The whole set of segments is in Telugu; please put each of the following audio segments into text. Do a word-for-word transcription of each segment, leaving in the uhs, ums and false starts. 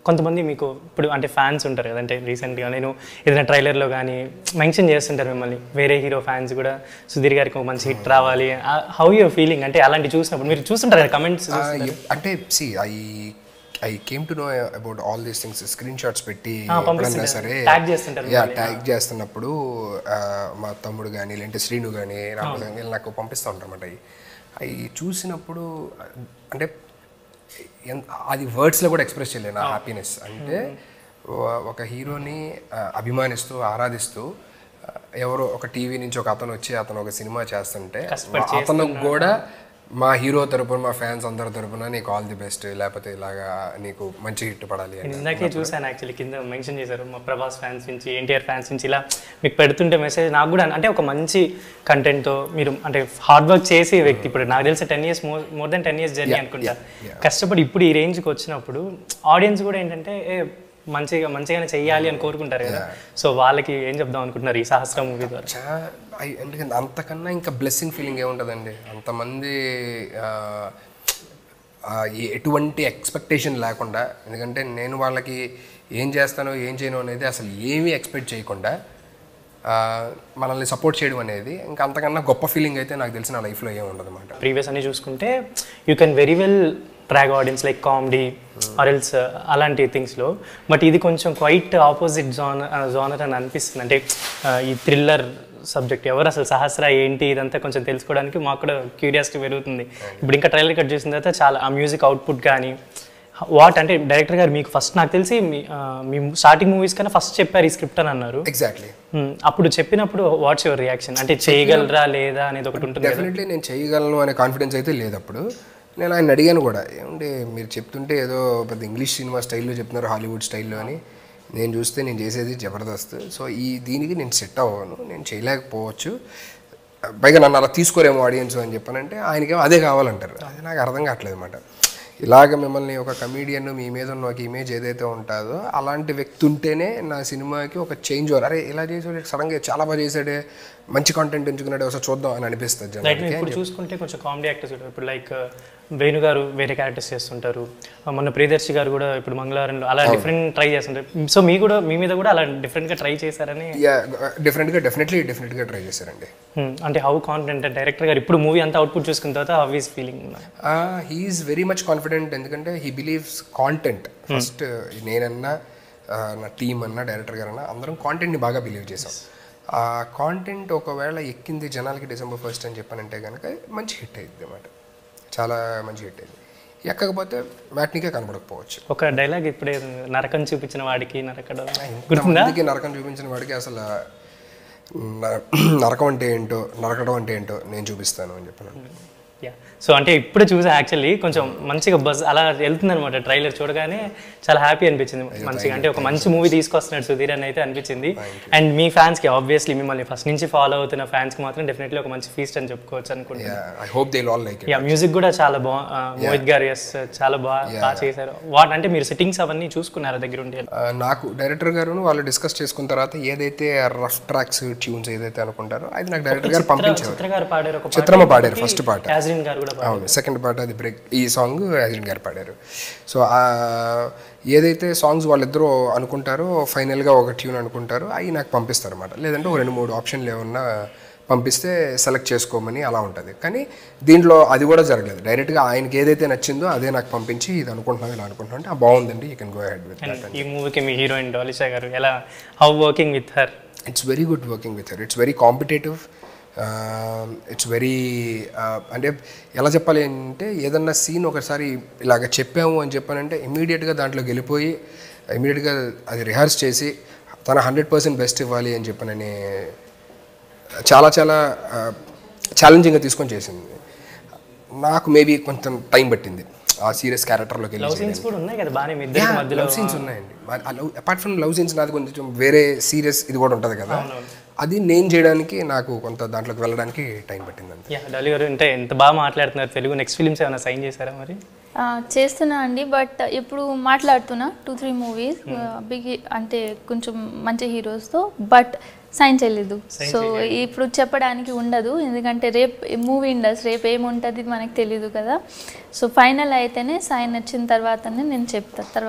కొంతమంది మీకు ఇప్పుడు అంటే ఫ్యాన్స్ ఉంటారు కదా, అంటే రీసెంట్గా నేను ఏదైనా ట్రైలర్లో కానీ మెన్షన్ చేస్తుంటారు మిమ్మల్ని, వేరే హీరో ఫ్యాన్స్ కూడా సుధీర్ గారికి ఒక మంచి హిట్ రావాలి. హౌ యువర్ ఫీలింగ్ అంటే అలాంటి చూసినప్పుడు మీరు చూస్తుంటారు కదా కమెంట్స్? అంటే see I I came to know about all these things screen shots పెట్టి ఎప్పుడైనా సరే యా ట్యాగ్ చేస్తున్నప్పుడు మా తమ్ముడు కానీ లేదంటే శ్రీను కానీ రాము కానీ నాకు పంపిస్తూ ఉంటారు అన్నమాట. అవి అవి చూసినప్పుడు అంటే అది వర్డ్స్లో కూడా ఎక్స్ప్రెస్ చేయలేదు నా హ్యాపీనెస్. అంటే ఒక హీరోని అభిమానిస్తూ ఆరాధిస్తూ ఎవరో ఒక టీవీ నుంచి ఒక అతను వచ్చి అతను ఒక సినిమా చేస్తుంటే అతను కూడా మా హీరో తరపున మా ఫ్యాన్స్ అందరి తరపున నీకు ఆల్ ది బెస్ట్, లేకపోతే ఇలాగా నీకు మంచి హిట్ పడాలి అని. ఇందాకే చూసాను యాక్చువల్లీ, కింద మెన్షన్ చేశారు మా ప్రభాస్ ఫ్యాన్స్ నుంచి, ఎన్టీఆర్ ఫ్యాన్స్ నుంచి, ఇలా మీకు పెడుతుంటే మెసేజ్ నాకు కూడా అంటే ఒక మంచి కంటెంట్తో మీరు అంటే హార్డ్ వర్క్ చేసే వ్యక్తి. ఇప్పుడు నాకు తెలిసి ten years more more than ten years journey అనుకుంటా కష్టపడి ఇప్పుడు ఈ రేంజ్కి వచ్చినప్పుడు ఆడియన్స్ కూడా ఏంటంటే మంచిగా మంచిగానే చెయ్యాలి అని కోరుకుంటారు కదా. సో వాళ్ళకి ఏం చెప్దాం అనుకుంటున్నారు ఈ సహస్ర మూవీ ద్వారా? ఎందుకంటే అంతకన్నా ఇంకా బ్లెస్సింగ్ ఫీలింగ్ ఏముంటుందండి. అంతమంది ఎటువంటి ఎక్స్పెక్టేషన్ లేకుండా, ఎందుకంటే నేను వాళ్ళకి ఏం చేస్తానో ఏం చేయను అనేది అసలు ఏమీ ఎక్స్పెక్ట్ చేయకుండా మనల్ని సపోర్ట్ చేయడం అనేది ఇంకా అంతకన్నా గొప్ప ఫీలింగ్ అయితే నాకు తెలిసిన లైఫ్లో ఏమి ఉండదు అన్నమాట. ప్రీవియస్ అని చూసుకుంటే you can very well track audience like comedy or else అలాంటి థింగ్స్లో, బట్ ఇది కొంచెం క్వైట్ ఆపోజిట్ జోన్ జోనర్ అని అనిపిస్తుంది. అంటే ఈ థ్రిల్లర్ సబ్జెక్ట్ ఎవరు అసలు సహస్ర ఏంటి ఇదంతా కొంచెం తెలుసుకోవడానికి మాకు కూడా క్యూరియాసిటీ పెరుగుతుంది. ఇప్పుడు ఇంకా ట్రైలర్ కట్ చేసిన తర్వాత చాలా ఆ మ్యూజిక్ అవుట్పుట్ కానీ వాట్ అంటే డైరెక్టర్ గారు మీకు ఫస్ట్ నాకు తెలిసి మీ స్టార్టింగ్ మూవీస్ కన్నా ఫస్ట్ చెప్పారు ఈ స్క్రిప్ట్ అని అన్నారు. ఎగ్జాక్ట్లీ. అప్పుడు చెప్పినప్పుడు వాట్స్ యువర్ రియాక్షన్? అంటే చేయగలరా లేదా అనేది ఒకటి ఉంటుంది. డెఫినెట్లీ నేను చేయగలను అనే కాన్ఫిడెన్స్ అయితే లేదు. అప్పుడు నేను ఆయన అడిగాను కూడా, ఏమంటే మీరు చెప్తుంటే ఏదో పెద్ద ఇంగ్లీష్ సినిమా స్టైల్లో చెప్తున్నారు హాలీవుడ్ స్టైల్లో అని. నేను చూస్తే నేను చేసేది జబర్దస్త్. సో ఈ దీనికి నేను సెట్ అవ్వను, నేను చేయలేకపోవచ్చు, పైగా నన్ను అలా తీసుకోరేమో ఆడియన్స్ అని చెప్పానంటే ఆయనకేమో అదే కావాలంటారు. అది నాకు అర్థం కావట్లేదు అనమాట. ఇలాగ మిమ్మల్ని ఒక కమీడియన్ మీ మీద ఉన్న ఒక ఇమేజ్ ఏదైతే ఉంటుందో అలాంటి వ్యక్తి ఉంటేనే నా సినిమాకి ఒక చేంజ్ ఓవర్, అరే ఇలా చేసాడు సడన్గా చాలా బాగా చేశాడే, మంచి కాంటెంట్ ఎంచుకున్నాడు, ఒకసారి చూద్దాం అని అనిపిస్తుంది. ఇప్పుడు చూసుకుంటే కొంచెం కామెడీ యాక్టర్స్ ఇప్పుడు లైక్ వేణు గారు వేరే క్యారెక్టర్స్ చేస్తుంటారు, మొన్న ప్రియదర్శి గారు కూడా ఇప్పుడు మంగళవారంలో అలా డిఫరెంట్ ట్రై చేస్తుంటారు. సో మీ కూడా మీ మీద కూడా అలా డిఫరెంట్గా ట్రై చేశారని? డిఫరెంట్గా డెఫినెట్లీ డెఫినెట్గా ట్రై చేశారండి. అంటే హౌ కాన్ఫిడెంట్ డైరెక్టర్ గారు ఇప్పుడు మూవీ అంతా అవుట్పుట్ చూసుకున్న తర్వాత how is feeling? He is very much confident, ఎందుకంటే హీ బిలీవ్స్ కాంటెంట్ ఫస్ట్. నేనన్నా నా టీమ్ అన్నా డైరెక్టర్ గారు అన్నా అందరం కాంటెంట్ని బాగా బిలీవ్ చేసాం. ఆ కాంటెంట్ ఒకవేళ ఎక్కింది జనాలకి డిసెంబర్ ఫస్ట్ అని చెప్పానంటే కనుక మంచి హిట్ అయింది అన్నమాట, చాలా మంచి హిట్ అయింది. ఎక్కకపోతే మ్యాట్నికే కనబడకపోవచ్చు. ఒక డైలాగ్ ఇప్పుడే నరకం చూపించిన వాడికి నరకడం, ఇంతమందికి నరకం చూపించిన వాడికి అసలు నరకం అంటే ఏంటో నరకడం అంటే ఏంటో నేను చూపిస్తాను అని చెప్పాను. యా, సో అంటే ఇప్పుడు చూసా యాక్చువల్లీ కొంచెం మంచిగా బజ్ అలా వెళ్తుంది అనమాట. ట్రైలర్ చూడగానే చాలా హ్యాపీ అనిపించింది మంచిగా, అంటే ఒక మంచి మూవీ తీసుకొస్తున్నాడు సుధీర్ అని అయితే అనిపించింది. అండ్ మీ ఫ్యాన్స్కి ఆబ్వియస్లీ మిమ్మల్ని ఫస్ట్ నుంచి ఫాలో అవుతున్న ఫ్యాన్స్కి మాత్రం డెఫినెట్లీ ఒక మంచి ఫీస్ట్ అని చెప్పుకోవచ్చు అనుకుంటున్నాను. యా, మ్యూజిక్ కూడా చాలా బాగా మోహిత్ గారు ఎస్ చాలా బాగా బాగా చేశారు. వాట్ అంటే మీరు సెట్టింగ్స్ అవన్నీ చూసుకున్నారా దగ్గర ఉండి? నాకు డైరెక్టర్ గారు వాళ్ళు డిస్కస్ చేసుకున్న తర్వాత ఏదైతే రఫ్ ట్రాక్స్ ట్యూన్స్ ఏదైతే అనుకుంటారో అది నాకు డైరెక్టర్ గారు పంపించారు. చిత్ర గారు పాడారు, చిత్రమ పాడారు ఫస్ట్ పాట, అవును సెకండ్ పాట అది బ్రేక్, ఈ సాంగ్ యాజ్రిన్ గారు పాడారు. సో ఏదైతే సాంగ్స్ వాళ్ళిద్దరూ అనుకుంటారో ఫైనల్గా ఒక ట్యూన్ అనుకుంటారో అవి నాకు పంపిస్తారు అన్నమాట. లేదంటే ఒక రెండు మూడు ఆప్షన్లు ఏమన్నా పంపిస్తే సెలెక్ట్ చేసుకోమని అలా ఉంటుంది. కానీ దీంట్లో అది కూడా జరగలేదు. డైరెక్ట్గా ఆయనకి ఏదైతే నచ్చిందో అదే నాకు పంపించి ఇది అనుకుంటున్నాను ఇలా అనుకుంటున్నాను అంటే బాగుందండి, you can go head with that. ఈ మూవీకి మీ హీరోయిన్ డాలిషా గారు ఎలా, how working with her? It's very good working with her. It's very competitive, it's very అంటే ఎలా చెప్పాలి అంటే ఏదన్నా సీన్ ఒకసారి ఇలాగ చెప్పాము అని చెప్పానంటే ఇమీడియట్గా దాంట్లోకి వెళ్ళిపోయి ఇమీడియట్గా అది రిహార్స్ చేసి తన హండ్రెడ్ పర్సెంట్ బెస్ట్ ఇవ్వాలి అని చెప్పనని చాలా చాలా ఛాలెంజింగ్గా తీసుకొని చేసింది. నాకు మేబీ కొంచెం టైం పట్టింది ఆ సీరియస్ క్యారెక్టర్లోకి వెళ్ళి. లవ్ సీన్స్ ఉన్నాయండి. అపార్ట్ ఫ్రమ్ లవ్ సీన్స్ నాది కొంచెం వేరే సీరియస్ ఇది కూడా ఉంటుంది కదా, అది నేను చేయడానికి నాకు కొంత దాంట్లోకి వెళ్ళడానికి టైం పట్టింది అంతే. డాలి గారు అంటే ఎంత బాగా మాట్లాడుతున్నారు తెలుగు. నెక్స్ట్ ఫిలిమ్స్ ఏమైనా సైన్ చేశారా మరి? చేస్తున్నా అండి, బట్ ఇప్పుడు మాట్లాడుతున్నా టూ త్రీ మూవీస్ బిగ్ అంటే కొంచెం మంచి హీరోస్తో, బట్ సైన్ చేయలేదు. సో ఇప్పుడు చెప్పడానికి ఉండదు, ఎందుకంటే రేపు మూవీ ఇండస్ట్రీ రేపు ఏముంటుంది మనకు తెలియదు కదా. సో ఫైనల్ అయితేనే సైన్ వచ్చిన తర్వాతనే నేను చెప్తా. తర్వాత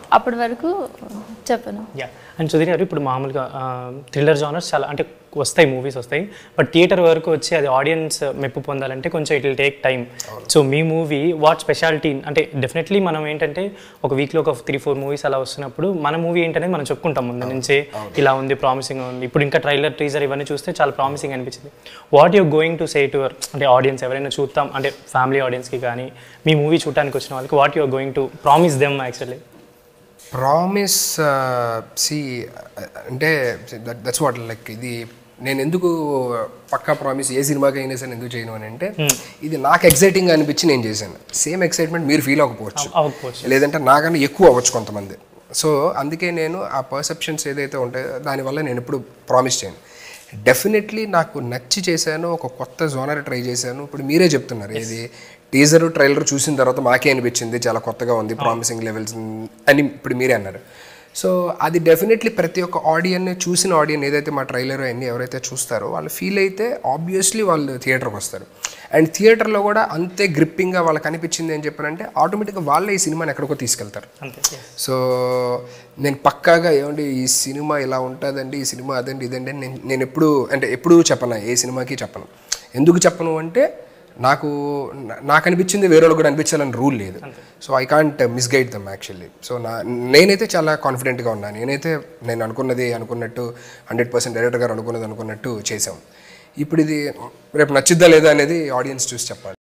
అప్పటి వరకు చెప్పను. యా అండ్ సుధీర్ గారు ఇప్పుడు మామూలుగా థ్రిల్లర్ జానర్స్ చాలా అంటే వస్తాయి, మూవీస్ వస్తాయి, బట్ థియేటర్ వరకు వచ్చి అది ఆడియన్స్ మెప్పు పొందాలంటే కొంచెం it will take time. So మీ మూవీ వాట్ స్పెషాలిటీ అంటే డెఫినెట్లీ మనం ఏంటంటే ఒక వీక్లో ఒక త్రీ ఫోర్ మూవీస్ అలా వస్తున్నప్పుడు మన మూవీ ఏంటనేది మనం చెప్పుకుంటాం ముందు నుంచే, ఇలా ఉంది, ప్రామిసింగ్ ఉంది. ఇప్పుడు ఇంకా ట్రైలర్ టీజర్ ఇవన్నీ చూస్తే చాలా ప్రామిసింగ్ అనిపించింది. What you're going to say to your అంటే ఆడియన్స్ ఎవరైనా చూద్దాం అంటే ఫ్యామిలీ ఆడియన్స్కి కానీ మీ మూవీ చూడటానికి వచ్చిన వాళ్ళకి what you're going to promise them actually? Promise see అంటే దట్స్ వాట్ లైక్ ఇది నేను ఎందుకు పక్కా ప్రామిస్ ఏ సినిమాకి అయినా సరే ఎందుకు చేయను అని అంటే ఇది నాకు ఎక్సైటింగ్ అనిపించి నేను చేశాను. సేమ్ ఎక్సైట్మెంట్ మీరు ఫీల్ అవ్వకపోవచ్చు, లేదంటే నాకన్నా ఎక్కువ అవ్వచ్చు కొంతమంది. సో అందుకే నేను ఆ పర్సెప్షన్స్ ఏదైతే ఉంటాయో దానివల్ల నేను ఎప్పుడు ప్రామిస్ చేయను. డెఫినెట్లీ నాకు నచ్చి చేశాను, ఒక కొత్త జోనర్ ట్రై చేశాను. ఇప్పుడు మీరే చెప్తున్నారు ఇది టీజర్ ట్రైలర్ చూసిన తర్వాత మాకే అనిపించింది చాలా కొత్తగా ఉంది, ప్రామిసింగ్ లెవెల్స్ అని ఇప్పుడు మీరే అన్నారు. సో అది డెఫినెట్లీ ప్రతి ఒక్క ఆడియన్ చూసిన ఆడియన్ ఏదైతే మా ట్రైలర్ అన్నీ ఎవరైతే చూస్తారో వాళ్ళు ఫీల్ అయితే ఆబ్వియస్లీ వాళ్ళు థియేటర్కి వస్తారు. అండ్ థియేటర్లో కూడా అంతే గ్రిప్పింగ్గా వాళ్ళకి అనిపించింది అని చెప్పారంటే ఆటోమేటిక్గా వాళ్ళే ఈ సినిమాని ఎక్కడికో తీసుకెళ్తారు. సో నేను పక్కాగా ఏమంటే ఈ సినిమా ఇలా ఉంటుందండి, ఈ సినిమా అదండి ఇదండి నేను నేను ఎప్పుడు అంటే ఎప్పుడూ చెప్పను, ఏ సినిమాకి చెప్పను. ఎందుకు చెప్పను అంటే నాకు నాకు అనిపించింది వేరే వాళ్ళకి కూడా అనిపించాలని రూల్ లేదు. So I can't misguide them actually. So నా నేనైతే చాలా కాన్ఫిడెంట్గా ఉన్నాను. నేనైతే నేను అనుకున్నది అనుకున్నట్టు హండ్రెడ్ పర్సెంట్ డైరెక్టర్ గారు అనుకున్నది అనుకున్నట్టు చేసాం. ఇప్పుడు ఇది రేపు నచ్చిద్దా లేదా అనేది ఆడియన్స్ చూసి చెప్పాలి.